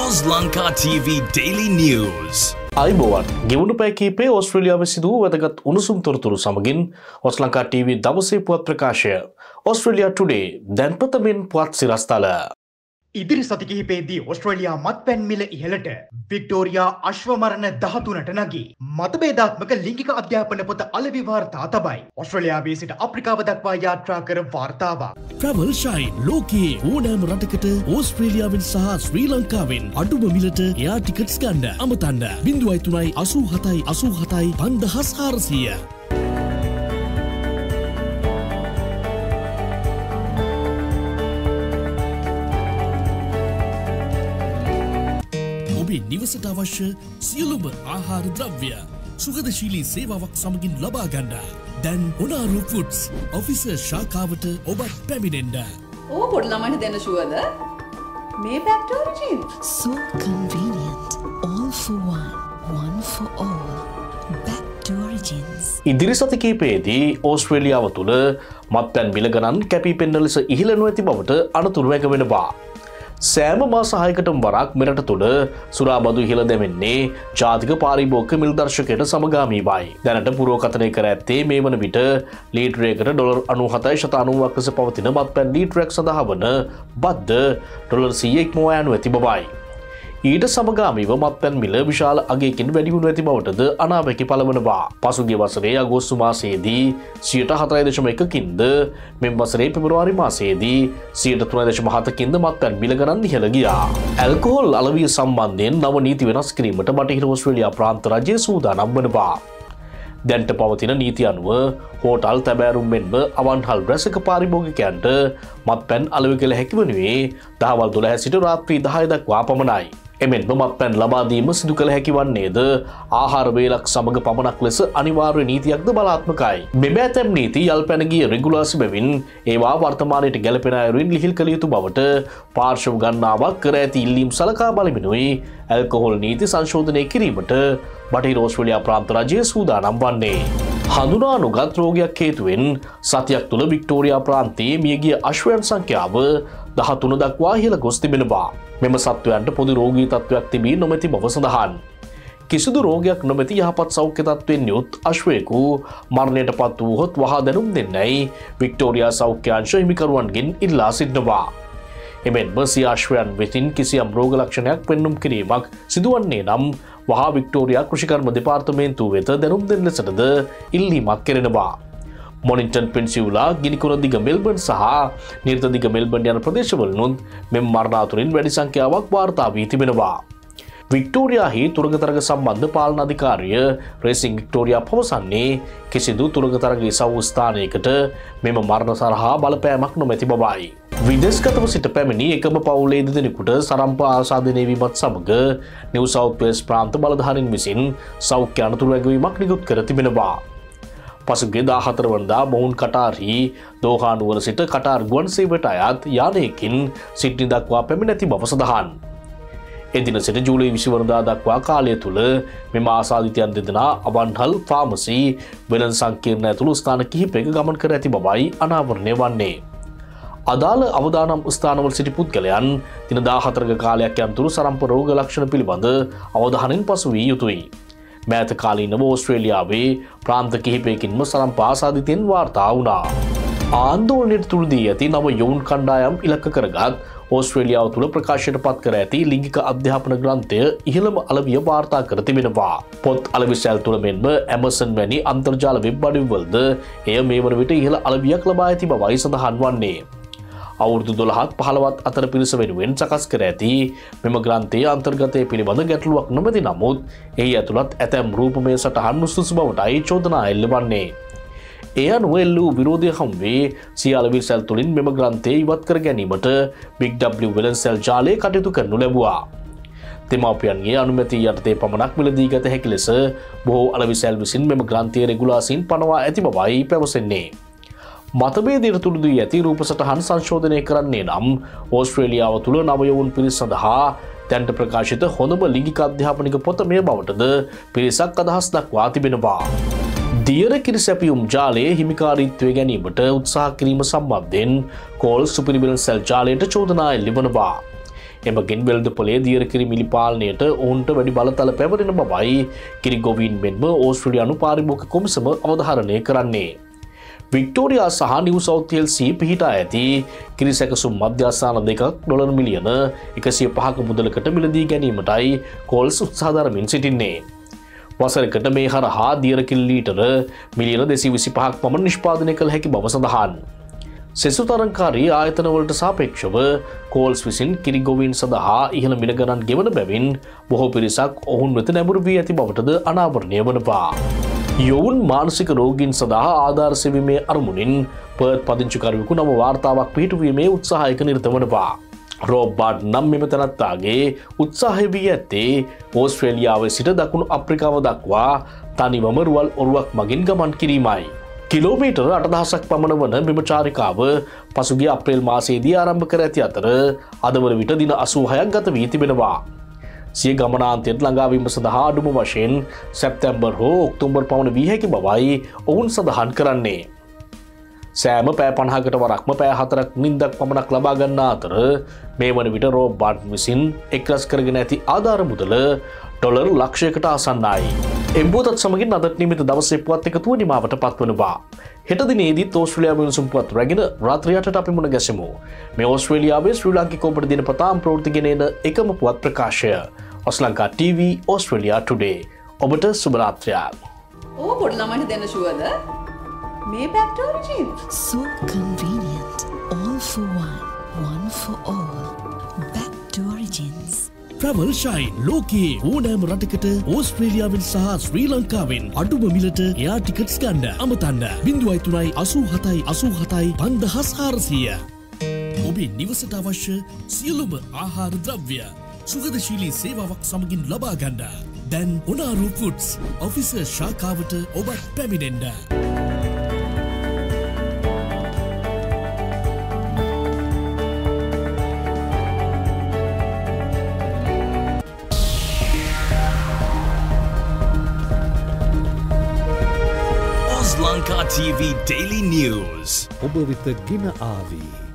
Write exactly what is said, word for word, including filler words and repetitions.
Oz Lanka T V Daily News. අයිබෝවන් ගෙවුණු පැය කිහිපයේ ඕස්ට්‍රේලියාවේ සිදු වූ වැදගත් උණුසුම් තොරතුරු සමගින් ඔස් ලංකා ටීවී දවසේ පුවත් ප්‍රකාශය Australia Today දැන් ප්‍රථමයෙන් පුවත් සිරස්තල. ඉදිරි සති කිහිපයේදී ඕස්ට්‍රේලියා මත්පැන් මිල ඉහළට, වික්ටෝරියා අශ්ව මරණ දහතුනට නගී. මතභේදාත්මක ලිංගික අධ්‍යාපන පොත අලෙවි වාර්තා තබයි. ඕස්ට්‍රේලියාවේ සිට අප්‍රිකාව දක්වා යාත්‍රා කර වාර්තාවක්. Travel Shine ලෝකයේ ඕනෑම රටකට ඕස්ට්‍රේලියාවෙන් සහ ශ්‍රී ලංකාවෙන් අඩුම මිලට එයා ටිකට්ස් ගන්න. අමතන්න බිංදුවයි තුනයි අසූ හතයි අසූ හතයි පන්දහස් හාරසීය. නිවසට අවශ්‍ය සියලුම ආහාර ද්‍රව්‍ය සුගතශීලී සේවාවක් සමගින් ලබා ගන්න. දැන් ඔනාරු ෆුඩ්ස් ඔෆිසර් ශාඛාවට ඔබත් පැමිණෙන්න. ඕ පොඩි ළමයින්ට දෙන්න ෂුවර්ද? මේ pact origin. So convenient. All for one. One for all. Back to origins. ඉදිරි සති කිහිපයේදී ඕස්ට්‍රේලියාව තුළ මත්පැන් මිල ගණන් කැපී පෙනෙන ලෙස ඉහළ නොඇති බවට අනතුරු වැගවෙනවා. සෑම මාස හයකටම වරක් මෙරට තුළ සුරාබදු ඉහළ දැමෙන්නේ ජාතික පාරිභෝගික මිල දර්ශකයට සමගාමීවයි. දැනට පුරෝකථනය කර ඇත්තේ මේ වන විට ලීටරයකට ඩොලර් අනූහතයි දශම අනූවක් ලෙස පවතින මත්පැන් ලීටරයක් සඳහා වන බද්ද ඩොලර් සීයක් ඉක්මවා යනු ඇති බවයි. ඊට සමගාමීව මත්පැන් මිල විශාල අගයකින් වැඩි වුණු ඇති බවටද අනාවැකි පළවනවා. පසුගිය වසරේ අගෝස්තු මාසයේදී සියයට හතරයි දශම එකකින්ද මෙම වසරේ පෙබරවාරි මාසයේදී සියයට තුනයි දශම හතකින්ද මත්පැන් මිල ගණන් ඉහළ ගියා. ඇල්කොහොල් අලවිය සම්බන්ධයෙන් නව නීති වෙනස් කිරීමට බටහිර ඕස්ට්‍රේලියා ප්‍රාන්ත රජය සූදානම් වනවා. දැන්ට පවතින නීති අනුව හෝටල් තැබෑරුම් මෙන්ම අවන්හල් රැසක පාරිභෝගිකයන්ට මත්පැන් අලෙවි කළ හැකි වනුයේ දහවල් දොළහ සිට රාත්‍රී දහය දක්වා පමණයි. එමෙන්ම මත්පැන් ලබාදීම සිදු කළ හැකි වන්නේද ආහාර වේලක් සමග පමණක් ලෙස අනිවාර්ය නීතියක්ද බලාත්මකයි. මෙම ඇතැම් නීති යල් පැන ගිය රෙගුලාසි බැවින් ඒවා වර්තමානයට ගැලපෙන අයුරින් ලිහිල් කළ යුතු බවට පාර්ශ්ව ගණනාවක් කර ඇති ඉල්ලීම් සලකා බලමිනුයි ඇල්කොහොල් නීති සංශෝධනය කිරීමට බටහිර ඕස්ට්‍රේලියා ප්‍රාන්ත රජය සූදානම් වන්නේ. හඳුනා නොගත් රෝගයක් හේතුවෙන් සතියක් තුළ වික්ටෝරියා ප්‍රාන්තයේ මියගිය අශ්වයන් සංඛ්‍යාව දහතුන දක්වා ඉහළ ගොස් තිබෙනවා. මෙම සත්වයන්ට පොදු රෝගී තත්ත්වයක් තිබී නොමැති බව සඳහන්. කිසිදු රෝගයක් නොමැති යහපත් සෞඛ්‍ය තත්ත්වයෙන් යුත් අශ්වයෙකු මරණයට පත් වූහොත් වහා දැනුම් දෙන්නයි වික්ටෝරියා සෞඛ්‍යාංශ හිමිකරුවන්ගෙන් ඉල්ලා සිටිනවා. එමෙන්ම සිය අශ්වයන් වෙතින් කිසියම් රෝග ලක්ෂණයක් පෙන්නුම් කිරීමක් සිදුවන්නේ නම් වහා වික්ටෝරියා කෘෂිකර්ම දෙපාර්තමේන්තුව වෙත දැනුම් දෙන ලෙසටද ඉල්ලීමක් කෙරෙනවා. මොනින්ටන් පෙන්සිවුලා ගිනිකුර දිග මෙල්බර්න් සහ නිර්ත දිග මෙල්බර්න් යන ප්‍රදේශවලනුත් මෙම මරණාතුරින් වැඩි සංඛ්‍යාවක් වාර්තා වී තිබෙනවා. වික්ටෝරියාහි තුරගතරග සම්බන්ධ පාලන අධිකාරිය රේසිං වික්ටෝරියා පවසන්නේ කිසිදු තුරගතරග ඉසව් ස්ථානයකට මෙම මරණ සරහා බලපෑමක් නොමැති බවයි. විදේශගතව සිට පැමිණි එකම පවුලේ දෙදෙනෙකුට සරම්ප ආසාදනය වීමත් සමග නිව් සවුත් වේල්ස් ප්‍රාන්ත බලධාරීන් විසින් සෞඛ්‍ය අනතුරු වැගවීමක් නිකුත් කර තිබෙනවා. පසුගිය දාහතර වනදා මොවුන් කටාර්හි දෝහා නුවර සිට කටාර් ගුවන් සේවයට අයත් යානයකින් සිඩ්නි දක්වා පැමිණ ඇති බව සඳහන්. එදින සිට ජූලි විසි වනදා දක්වා කාලය තුළ මෙම ආසාදිතයන් දෙදෙනා අවන්හල් ෆාමසි වෙළඳ සංකීර්ණ ඇතුළු ස්ථාන කිහිපයක ගමන් කර ඇති බවයි අනාවරණය වන්නේ. අදාළ අවදානම් ස්ථානවල සිටි පුද්ගලයන් දින දාහතරක කාලයක් යන්තුරු සරම්ප රෝග ලක්ෂණ පිළිබඳ අවධානයෙන් පසු වී යුතුයි. මෑත කාලීනව ඕස්ට්‍රේලියාවේ ප්‍රාන්ත කිහිපයකින්ම සරම්ප ආසාදිතයන් වාර්තා වුණා. ආන්දෝලනයට තුළ දී ඇති නව යොවුන් කණ්ඩායම් ඉලක්ක කරගත් ඕස්ට්‍රේලියාව තුළ ප්‍රකාශයට පත් කර ඇති ලිංගික අධ්‍යාපන ග්‍රන්ථය ඉහළම අලවිය වාර්තා කර තිබෙනවා. පොත් අලෙවි සැල් තුළ මෙන්ම ඇමසන් වැනි අන්තර්ජාල වෙබ් අඩවිවලද එය මේ වන විට ඉහළ අලවියක් ලබා ඇති බවයි සඳහන් වන්නේ. අවුරුදු දොළහත් පහළවත් අතර පිරිස වෙනුවෙන් සකස් කර ඇති මෙම ග්‍රන්ථයේ අන්තර්ගතය පිළිබඳ ගැටලුවක් නොමැති නමුත් එහි ඇතුළත් ඇතැම් රූපමය සටහන් නුසුසු බවටයි චෝදනා එල්ල වන්නේ. ඒ අනුව එල්ල වූ විරෝධය හමුවේ සිය අලෙවි සැල් තුළින් මෙම ග්‍රන්ථය ඉවත් කර ගැනීමට බිග් ඩබ්ලිව් වෙළඳ සැල් ජාලය කටයුතු කරනු ලැබුවා. දෙමාපියන්ගේ අනුමැතිය යටතේ පමණක් මිලදී ගත හැකි ලෙස බොහෝ අලෙවි සැල් විසින් මෙම ග්‍රන්ථයේ රෙගුලාසීන් පනවා ඇති බවයි පැවසෙන්නේ. මතභේදයට තුළු දී ඇති රූප සටහන් සංශෝධනය කරන්නේ නම් ඕස්ට්‍රේලියාව තුළ නවයවුන් පිරිස් සඳහා දැන්ට ප්‍රකාශිත හොඳම ලිංගික අධ්‍යාපනික පොත මේ බවටද පිරිසක් අදහස් දක්වා තිබෙනවා. දියර කිරිසැපියුම් ජාලයේ හිමිකාරීත්වය ගැනීමට උත්සාහ කිරීම සම්බන්ධයෙන් කෝල් සුපිරිවෙළඳ සැල් ජාලයට චෝදනා එල්ල වනවා. එමගින් වෙළඳ පොලේ දියර කිරි මිලි පාලනයට ඔවුන්ට වැඩි බලතල පැවරෙන බවයි කිරි ගොවීන් මෙන්ම ඕස්ට්‍රේලියානු පාරිභෝගික කොමිසම අවධාරණය කරන්නේ. වික්ටෝරියා සහ නිව් සවුත් වේල්ස් පිහිටා ඇති කිරි සැකසුම් මධ්‍යස්ථාන දෙකක් ඩොලර් මිලියන එකසිය පහක මුදලකට මිලදී ගැනීමටයි කෝල්ස් උත්සාහ දරමින් සිටින්නේ. වසරකට මේ හරහා දියර කිරි ලීටර මිලියන දෙසිය විසිපහක් පමණ නිෂ්පාදනය කළ හැකි බව සඳහන්. සෙසු තරංකාරී ආයතනවලට සාපේක්ෂව කෝල්ස් විසින් කිරි ගොවීන් සඳහා ඉහළ මිල ගණන් ගෙවන බැවින් බොහෝ පිරිසක් ඔවුන් වෙත නැඹුරු වී ඇති බවටද අනාවරණය වනවා. යොවුන් මානසික රෝගීන් සඳහා ආධාර සෙවීමේ අරමුණින් පර්ත් පදිංචිකරුවෙකු නව වාර්තාවක් පිහිටුවීමේ උත්සාහයක නිරත වනවා. රෝබර්ට් නම් මෙම තැනැත්තාගේ උත්සාහය වී ඇත්තේ ඕස්ට්‍රේලියාවේ සිට දකුණු අප්‍රිකාව දක්වා තනිවම රුවල් ඔරුවක් මගින් ගමන් කිරීමයි. කිලෝමීටර් අටදහසක් පමණ වන මෙම චාරිකාව පසුගිය අප්‍රේල් මාසයේදී ආරම්භ කර ඇති අතර අද වන විට දින අසූහයක් ගත වී තිබෙනවා. සිය ගමනාන්තයට ළඟාවීම සඳහා අඩුම වශයෙන් සැප්තැම්බර් හෝ ඔක්තෝබර් පමණ වී හැකි බවයි ඔවුන් සඳහන් කරන්නේ. සෑම පෑ පණහකට වරක්ම පෑ හතරක් නින්දක් පමණක් ලබා ගන්නා අතර මේ වන විට රෝබර්ට් විසින් එක්රැස් කරගෙන ඇති ආධාර මුදල ඩොලර් ලක්ෂයකට ආසන්නයි. එම්බෝතත් සමගින් අදට නිමිත දවසේ පුවත් එකතුව නිමාවට පත්වනවා. හෙට දිනේදීත් ඕස්ට්‍රේලියාවේ උණුසුම් පුවත් රැගෙන රාත්‍රී අටට අපි මුණ ගැසෙමු. මේ ඕස්ට්‍රේලියාවේ ශ්‍රී ලාංකික ඔබට දිනපතාම ප්‍රවෘත්ති ගෙන එන එකම පුවත් ප්‍රකාශය. Ozlanka TV Australia today. ඔබට සුබ රාත්‍රියක්. ඕ පොඩි ළමයින්ට දෙන්න ෂුවර්ද? මේ pact origin. So convenient. All for one. One for all. Back to origins. Travel Shine ලෝකයේ ඕනෑම රටකට ඕස්ට්‍රේලියාවෙන් සහ ශ්‍රී ලංකාවෙන් අඩුම මිලට එයා ටිකට්ස් ගන්න. අමතන්න බිංදුවයි තුනයි අසූ හතයි අසූ හතයි පන්දහස් හාරසිය. ඔබේ නිවසට අවශ්‍ය සියලුම ආහාර ද්‍රව්‍ය සුගතශීලී සේවාවක් සමගින් ලබා ගන්න. දැන් ඔනාරු ෆුඩ්ස් ඔෆිසර් ශාඛාවට ඔබත් පැමිණෙන්න. Lanka T V Daily News. ඔබ වෙත ගෙන ආවී